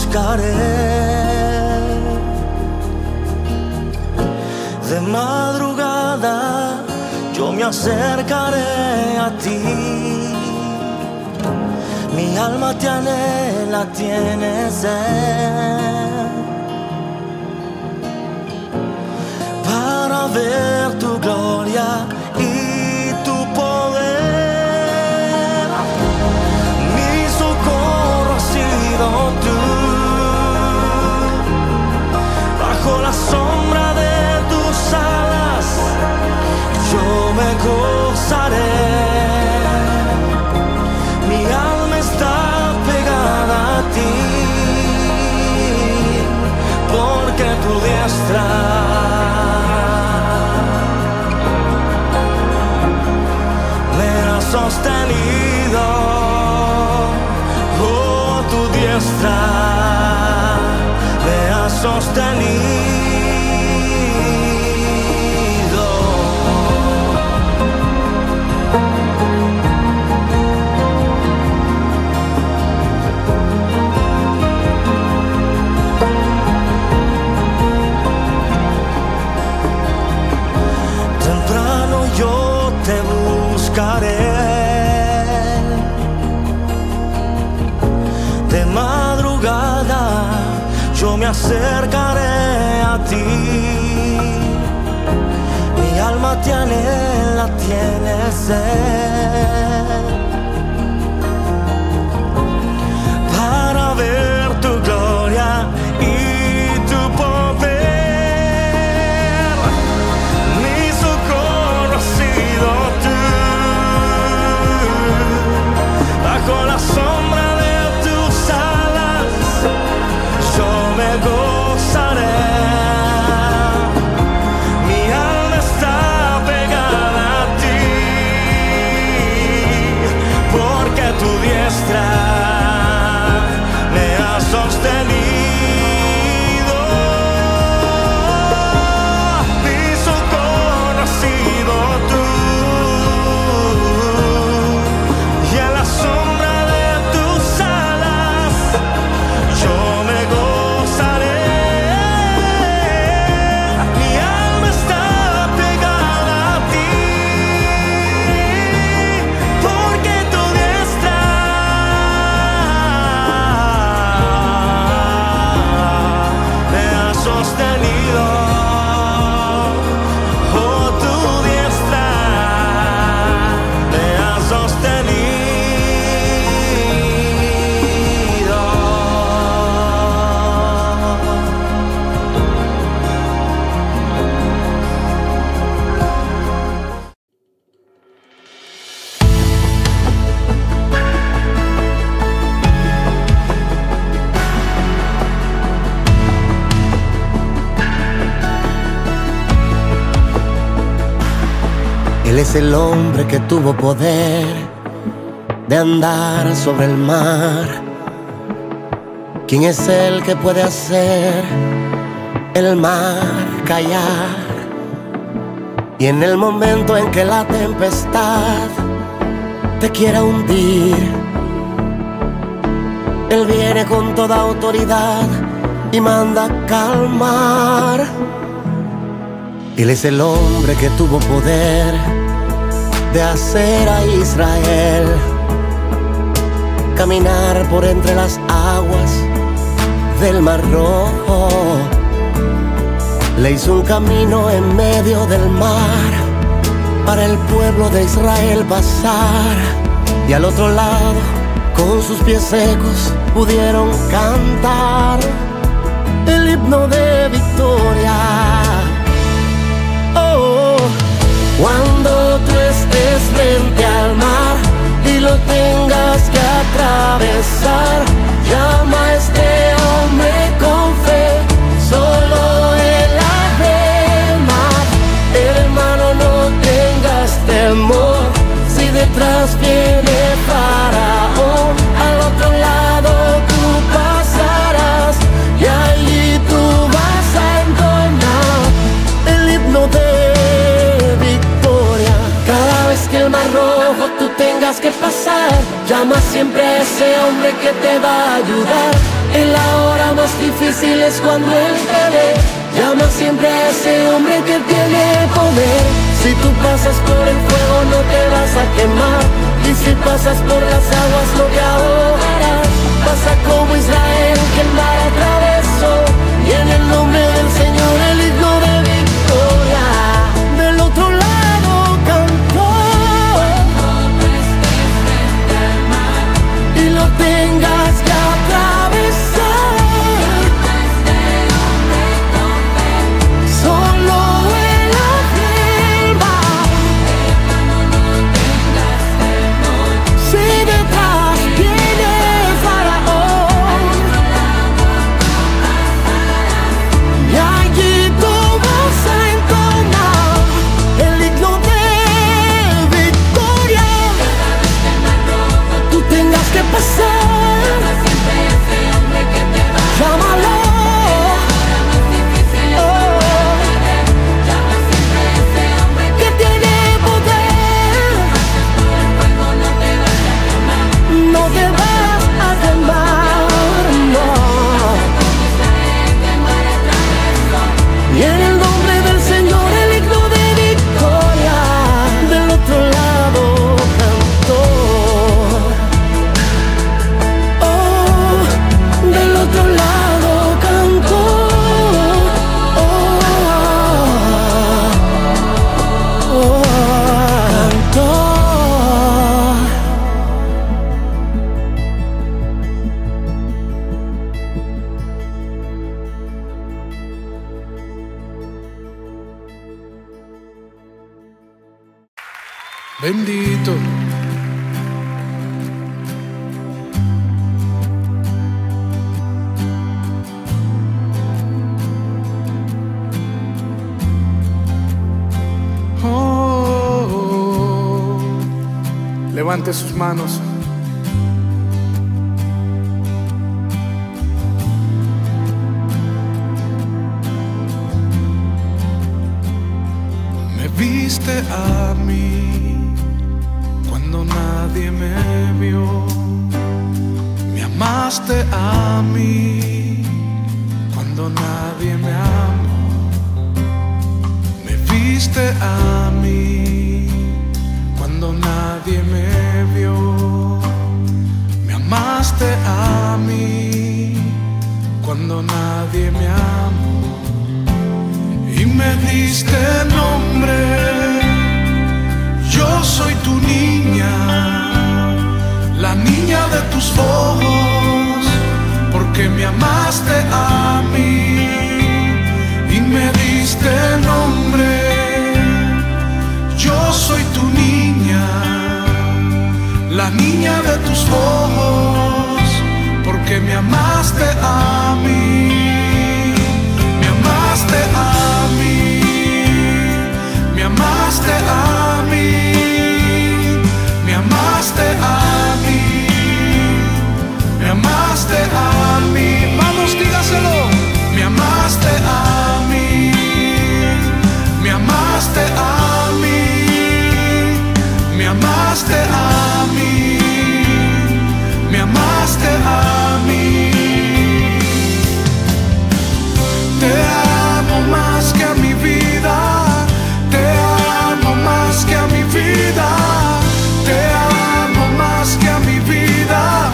buscaré. De madrugada yo me acercaré a ti. Mi alma te anhela, tiene sed para ver tu gloria y tu poder. Mi socorro has sido tú. Bajo la sombra de tus alas yo me gozaré. Mi alma está pegada a ti, porque tu diestra me ha sostenido. Oh, tu diestra me ha sostenido. De madrugada yo me acercaré a ti. Mi alma te anhela, tiene sed para ver tu gloria y tu poder. Mi socorro has sido tú. Bajo la sombra de tus alas yo me gozaré. Mi alma está pegada a ti, porque tu diestra me ha sostenido. Mi socorro has sido tú. Y en la sombra de tus alas yo me gozaré. Mi alma está pegada a ti, porque tu diestra me ha sostenido. Oh, tu diestra me ha sostenido. Él es el hombre que tuvo poder de andar sobre el mar. ¿Quién es el que puede hacer el mar callar? Y en el momento en que la tempestad te quiera hundir, Él viene con toda autoridad y manda calmar. Él es el hombre que tuvo poder de hacer a Israel caminar por entre las aguas del Mar Rojo. Le hizo un camino en medio del mar para el pueblo de Israel pasar. Y al otro lado, con sus pies secos, pudieron cantar el himno de victoria. Oh, cuando tú estés frente al mar y lo tengas que atravesar, llama a este hombre con fe, solo él abre el mar. Hermano, no tengas temor, si detrás viene Faraón, al otro lado tú pasarás y allí tú vas a entonar el himno de victoria. Cada vez que el Mar Rojo tú tengas que pasar, Llama siempre a ese hombre que te va a ayudar. En la hora más difícil es cuando Él te ve. Llama siempre a ese hombre que tiene poder. Si tú pasas por el fuego no te vas a quemar, y si pasas por las aguas no te ahogarás. Pasa como Israel que el mar atravesó, y en el nombre del Señor el himno de victoria. Del otro lado cantó. Cuando estés frente al mar y lo tengas que atravesar, este hombre con fe, solo Él afirma. Hermano, no tengas temor. Si detrás viene Faraón, y allí tú vas a entonar el himno de victoria. Tú tengas que pasar, llámalo. Que tiene poder, no te vas a quemar, no. Y en el nombre del Señor el himno de victoria. Del otro lado cantó. Oh, del otro lado cantó. Cantó. Bendito. Oh, levante sus manos. Me viste a mí cuando nadie me vio, me amaste a mí cuando nadie me amó, me viste a mí cuando nadie me vio, me amaste a mí cuando nadie me amó, y me diste nombre. Yo soy tu niña, la niña de tus ojos, porque me amaste a mí y me diste nombre. Yo soy tu niña, la niña de tus ojos, porque me amaste a mí. Me amaste a mí, me amaste a mí, me amaste a mí, me amaste a mí. Vamos, dígaselo. Me amaste a mí, me amaste a mí, me amaste a mí, me amaste a mí. Te amo más que a mi vida, te amo más que a mi vida, te amo más que a mi vida,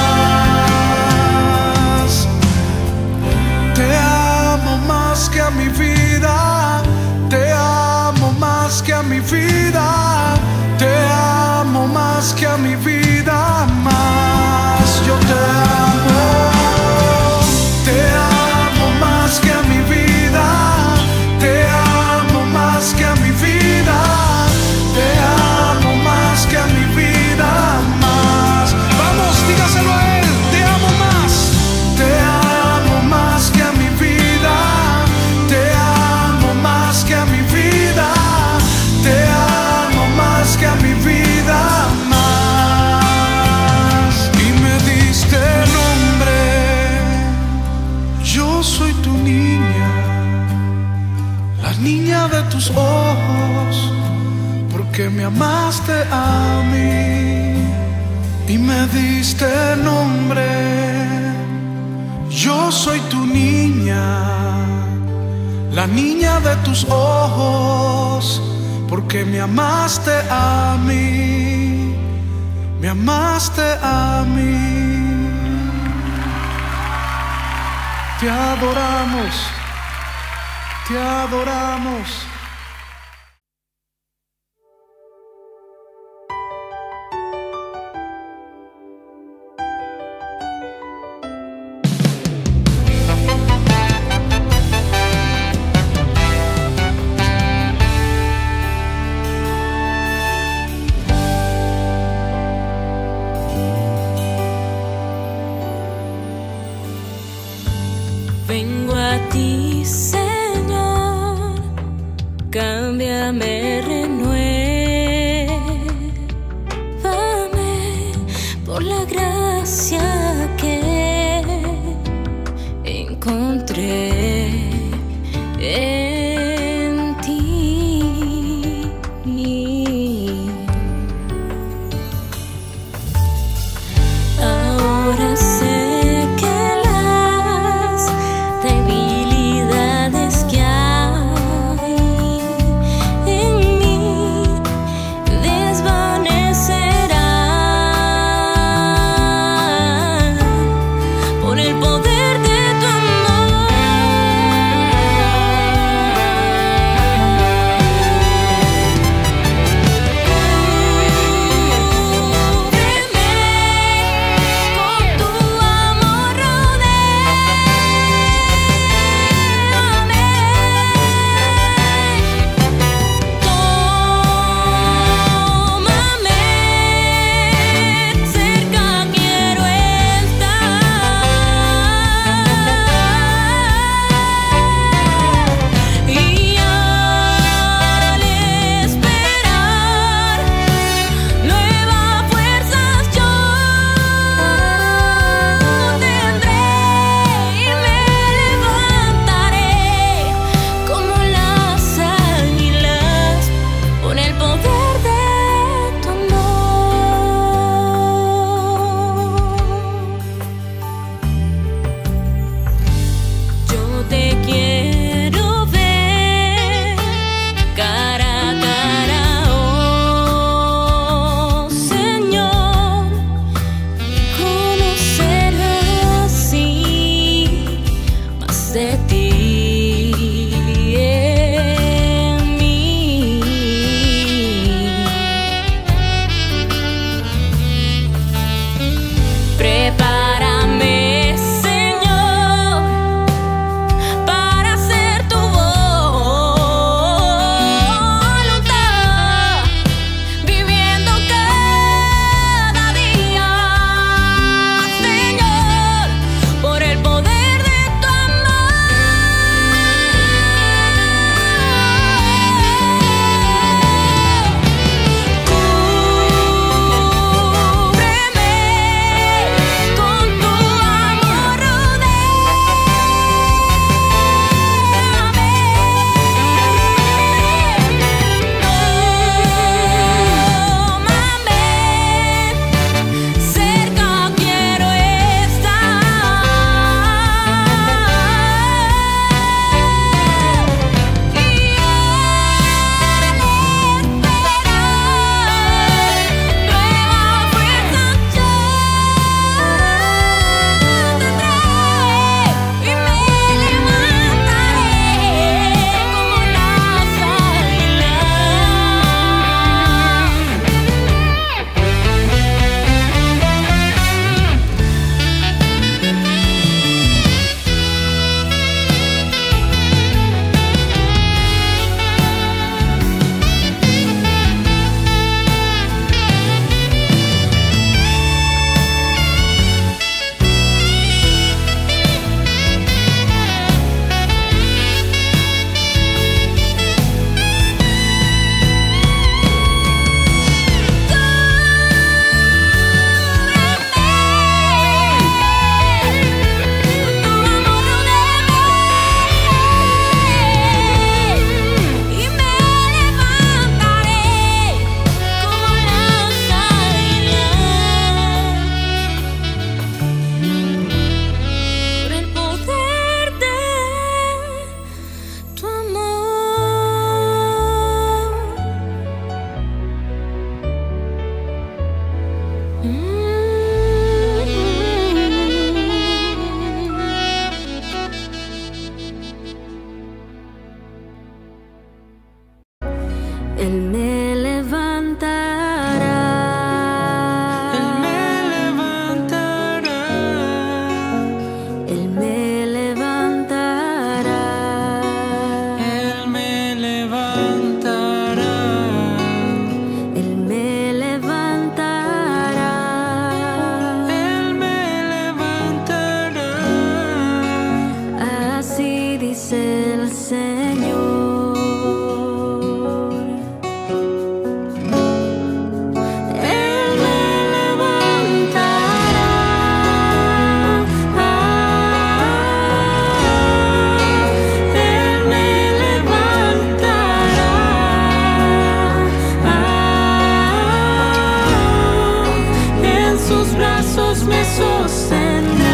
más. Te amo más que a mi vida, te amo más que a mi vida, te amo más que a mi vida, más. Yo te amo, te amo más que a mi vida, te amo más que a mi vida, te amo más que a mi vida, más. Vamos, dígaselo a él. Te amo más, te amo más que a mi vida, te amo más que a mi vida, te amo más que a mi vida, más. Y me diste nombre. Yo soy tu niña, la niña de tus ojos, porque me amaste a mí y me diste nombre. Yo soy tu niña, la niña de tus ojos, porque me amaste a mí, me amaste a mí. Te adoramos, te adoramos. Vengo a ti, Señor, cámbiame, renuévame por la gracia que encontré en ti. Ahora sé tu me sostendrás.